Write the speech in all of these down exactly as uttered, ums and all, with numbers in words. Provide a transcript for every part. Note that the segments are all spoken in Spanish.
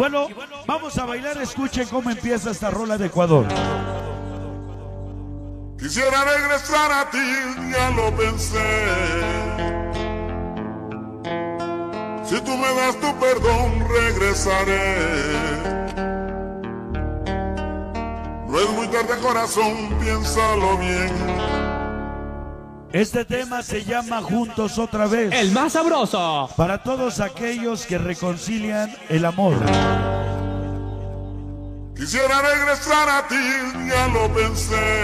bueno, vamos a bailar, escuchen cómo empieza esta rola de Ecuador. Quisiera regresar a ti, ya lo pensé. Si tú me das tu perdón, regresaré. No es muy tarde, corazón, piénsalo bien. Este tema se llama Juntos Otra Vez. El más sabroso. Para todos aquellos que reconcilian el amor. Quisiera regresar a ti, ya lo pensé.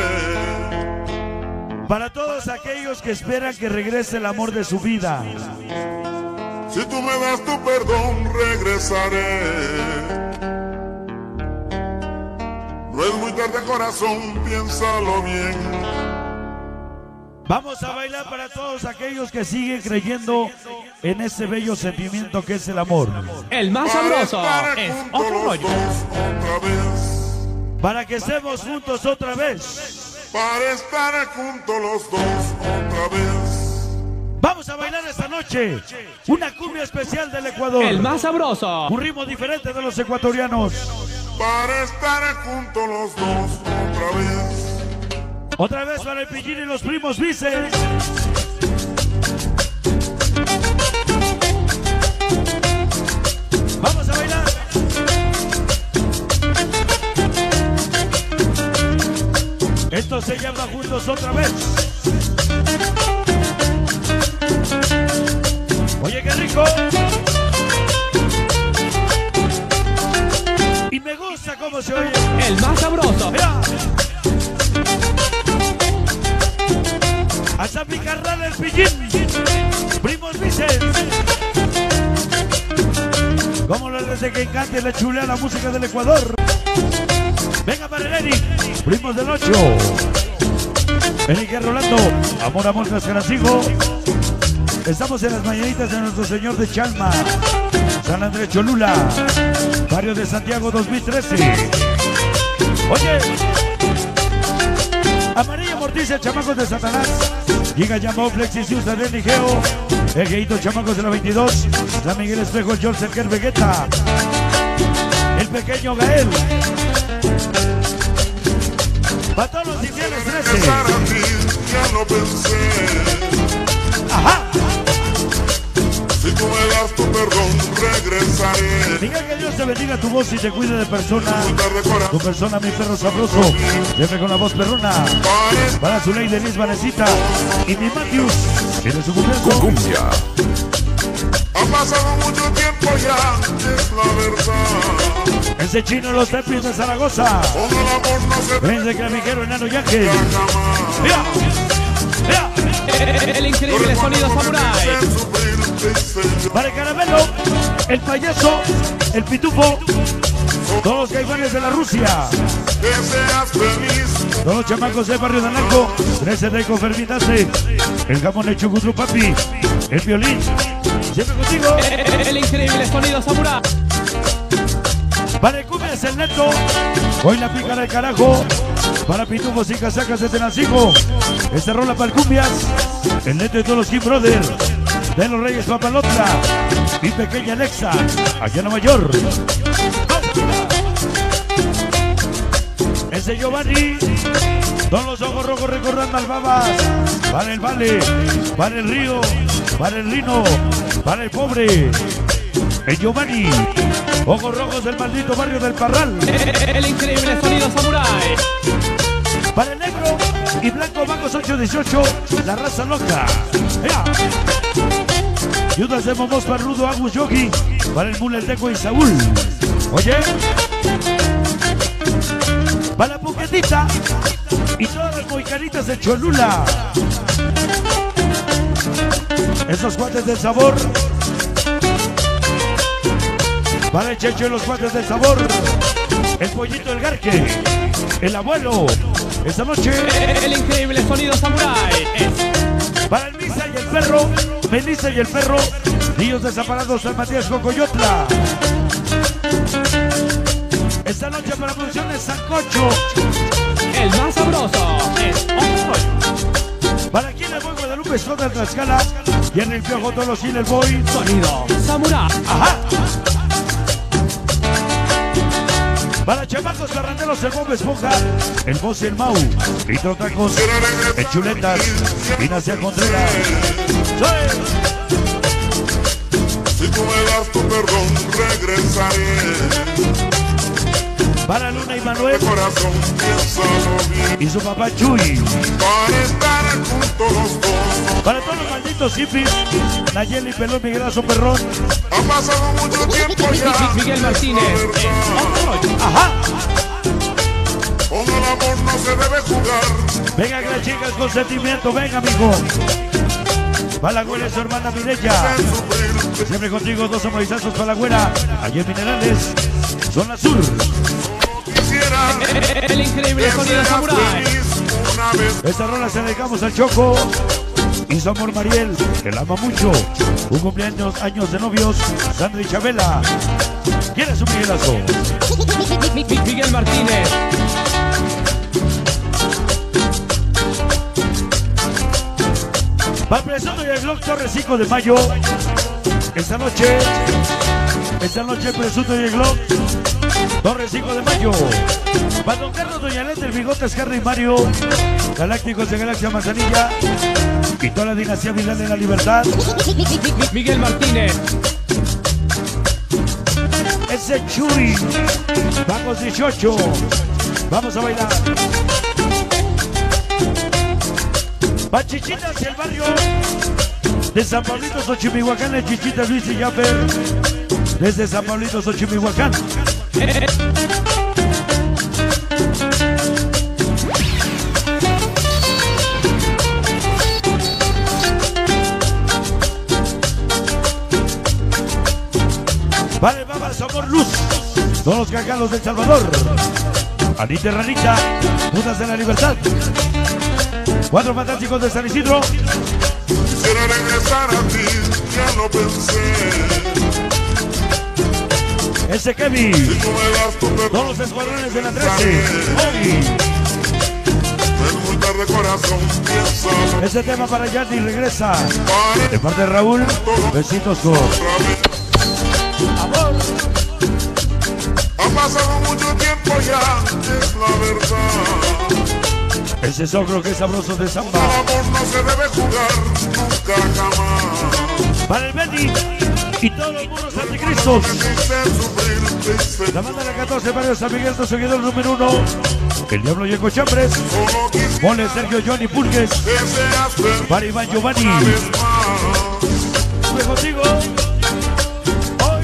Para todos aquellos que esperan que regrese el amor de su vida. Si tú me das tu perdón, regresaré. No es muy tarde, corazón, piénsalo bien. Vamos a bailar para todos aquellos que siguen creyendo en ese bello sentimiento que es el amor. El más sabroso es otro rollo. Para que estemos juntos otra vez. Para estar juntos los dos otra vez. Vamos a bailar esta noche una cumbia especial del Ecuador. El más sabroso. Un ritmo diferente de los ecuatorianos. Para estar juntos los dos otra vez. Otra vez para el Pillín y los primos Vices. Vamos a bailar. Esto se llama Juntos Otra Vez. Oye, qué rico. Y me gusta cómo se oye. El más sabroso. Mira. Hasta mi carnal el Pillín, primos Vices. Como les desde que encante la chulea la música del Ecuador. Venga para el Eric, primos del ocho. Eric y Rolando, amor, amor, Cascaracijo. Estamos en las mañanitas de Nuestro Señor de Chalma, San Andrés Cholula, barrio de Santiago dos mil trece. Oye, Amarilla Morticia, chamacos de Satanás. Giga Llamó, Flexis, Houston, el Ligeo. El Geito, chamacos de la veintidós. San Miguel Espejo, George Elker Vegeta. El pequeño Gael. Para todos los infieles trece. Regresar a ti, ya lo pensé. Ajá. Si tú me das tu perdón, regresaré. Diga que Dios te bendiga tu voz y te cuide de persona. Muy tarde, corazón. Tu persona, mi perro sabroso. Siempre con la voz perrona. Para su ley Denise Vanesita. Y mi Matthews. Tiene su cumpleaños. Cumbia. Ha pasado mucho tiempo ya, es la verdad. Ese chino los tepis de Zaragoza. Con el amor no se Vence Clavijero, Enano y Ángel. jamás. Mira. Mira. El increíble sonido samurai. Para el Caramelo, el Payaso, el Pitufo, todos los caifanes de la Rusia, Que seas feliz. todos los chamacos del barrio de Anarco, trece de Confermitaste, el jamón hecho Gutru Papi, el violín, siempre contigo. El increíble sonido samurai. Para el Cumbres el Neto, hoy la pícara del carajo, para Pitufos y Casacas de Tenacijo, esta rola para el Cumbias, el Neto de todos los Kim Brothers, de los Reyes Papalotla, mi pequeña Alexa, allá en Nueva York. Ese Giovanni, todos los ojos rojos recordando al Babas, para el Vale, para el Río, para el Rino, para el Pobre, el Giovanni, ojos rojos del maldito barrio del Parral. El increíble sonido samurai. Para el Negro y Blanco Bancos ocho dieciocho, la raza loca. ¡Ea! Yudas de Momos para Rudo, Agus Yogi, para el Mule, el Teco y Saúl. Oye, para la Puquetita y todas las moicanitas de Cholula. Esos cuates del sabor. Para el Checho y los cuates del sabor. El Pollito, el Garque, el Abuelo. Esta noche. El increíble sonido samurai. Para el Misa y el Perro, Melissa y el Perro, Niños Desamparados, San Matías Cocoyotla. Esta noche para Producciones Sancocho. El más sabroso es otro. Para quien el buen Guadalupe Esconda en Tlaxcala y en el Piojo todos los el Boy. Sonido samurai. Ajá. Para chamacos carranderos, el Bob Esponja, el Boss y el Mau, Litro Tacos, el Chuletas, Inacia Contreras. ¡Soy! Si tú me das tu perdón, regresaré. Para Luna y Manuel, De corazón, piénsalo bien. y su papá Chuy. Para estar juntos los dos. Para todos los malditos hippies, Nayeli Pelón, Miguelazo Perrón. Ha pasado mucho tiempo ya. Miguel Martínez en otro rollo. ¡Ajá! Con el amor no se debe jugar. Venga, que las chicas con sentimiento, venga, amigo. Para la güera y su hermana Mireya. Siempre contigo, dos samuraizazos para la güera. Allí en Minerales, zona sur. Quisiera El increíble que sonido seas samurai. feliz una vez. Esta rola se la dedicamos al Choco y su amor Mariel, que la ama mucho. Un cumpleaños, años de novios, Sandra y Chabela. ¿Quién es su Miguelazo? Mi- mi- Miguel Martínez. Va presumo y el blog Torres cinco de mayo. Esta noche, esta noche presunto y el blog Torres cinco de mayo. Para Don Carlos, Doña Leta, el Bigotes, Carlos y Mario, Galácticos de Galaxia Manzanilla y toda la dinastía Vidal de la Libertad. Mi- Miguel Martínez. Ese Chuy. Vamos dieciocho. Vamos a bailar. Va Chichitas y el barrio de San Pablito, Xochimihuacán, el Chichitas Luis y Jaffer. Desde San Pablito, Xochimihuacán. Vale, vamos, amor, luz. Todos los cacalos del Salvador. Anita y Ranita, putas de la libertad. Cuatro fantásticos de San Isidro. Quisiera regresar a ti, ya lo pensé. Ese Kevin. Si tú me das tu perdón, Todos los escuadrones de la trece. Hoy. es muy tarde, corazón, piénsalo. Ese tema para Yanni regresa. Para De parte de Raúl, besitos con otra vez. amor. Ha pasado mucho tiempo ya, es la verdad. Ese sogro que es sabroso de El samba. amor no se debe jugar, nunca jamás. Para el Benny y todos los burros anticristos. Me hiciste sufrir, te hice La banda de la catorce, Barrio San Miguel, tu seguidor número uno. El Diablo y el Cochambres. solo quisiera Mole, Sergio, Johnny Pulques. que seas feliz Para Iván Giovanni. una vez más. Estoy contigo. Hoy.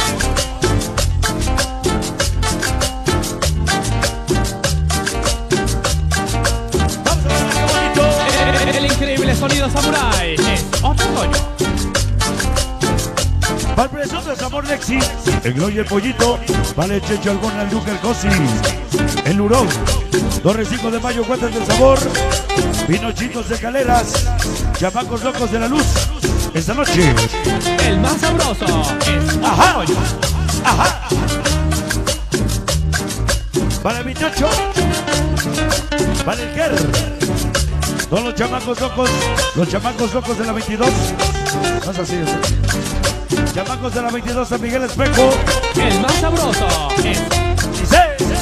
Vamos a ver qué bonito. El increíble sonido samurai es otro rollo. Para el presunto de Sabor Lexi, el Gloy y el Pollito, vale Checho Algón, el Duque, el Cosi, el Lurón, Torres cinco de mayo, Cuentas del Sabor, Pinochitos de Caleras, Chamacos Locos de la Luz, esta noche. El más sabroso es otro Ajá, rollo. ajá. Para el veintiocho, para el Ker, todos los chamacos locos, los chamacos locos de la veintidós, no es así, es así. Chamacos de la veintidós, San Miguel Espejo, El más sabroso es y seis.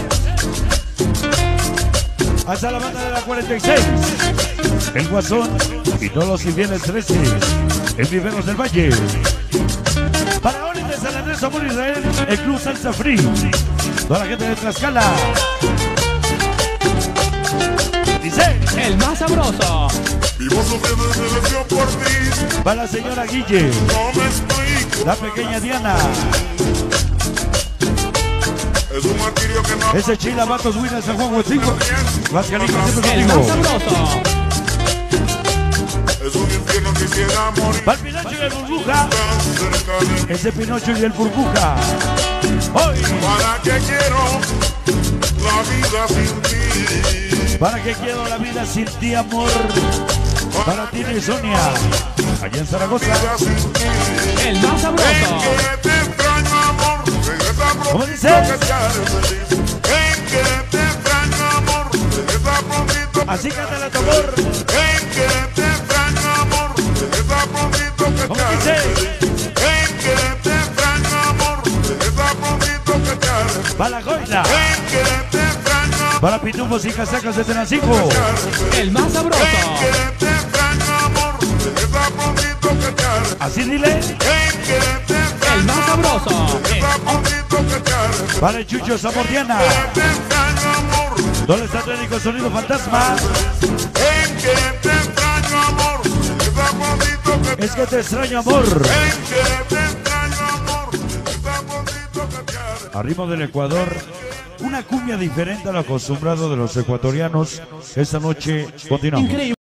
Hasta la banda de la cuarenta y seis, el Guasón y todos los infieles trece, el Viveros del Valle. Para Oli de San Andrés, Amor Israel, el Club Salsa Free, toda la gente de Tlaxcala. Dice, el más sabroso. Vivo sufriendo en silencio por ti, para la señora Guille, no me explico. la pequeña Diana, Es un martirio que no ese Chila Vatos Winners San Juan Huetzingo, las canicas siempre El más contigo. sabroso. es un infierno, quisiera morir Para el Pinocho y el Burbuja, tan cerca de ese Pinocho y el Burbuja. Hoy, ¿para qué quiero la vida sin ti? ¿para qué quiero la vida sin ti, amor? Para ti y Sonia, allá en Zaragoza. Vida sin ti. El más En sabroso. que te extraño, amor, regresa ¿Cómo prontito dice? que te haré feliz. En que te extraño, amor, regresa prontito. Así canta la tambor. En que te extraño, amor, regresa prontito que ¿Cómo te haré dice? feliz. En que te extraño, amor, regresa prontito que te haré feliz. Para Goila. En que te extraño, Para Pitufos y Casacas de Tenancingo. El más sabroso. en que te extraño, amor. Está prontito que te haré. Así dile. En que te extraño, El más sabroso. está prontito que te haré. Para el Chucho Zamordiana. Te extraño, amor. ¿Dónde está Técnico Sonido Fantasma? En que te extraño, amor. Está prontito que te Es que te extraño, amor. En que te extraño, amor. Está prontito que te haré. Al ritmo del Ecuador, una cumbia diferente a lo acostumbrado de los ecuatorianos. Esta noche continuamos. Increíble.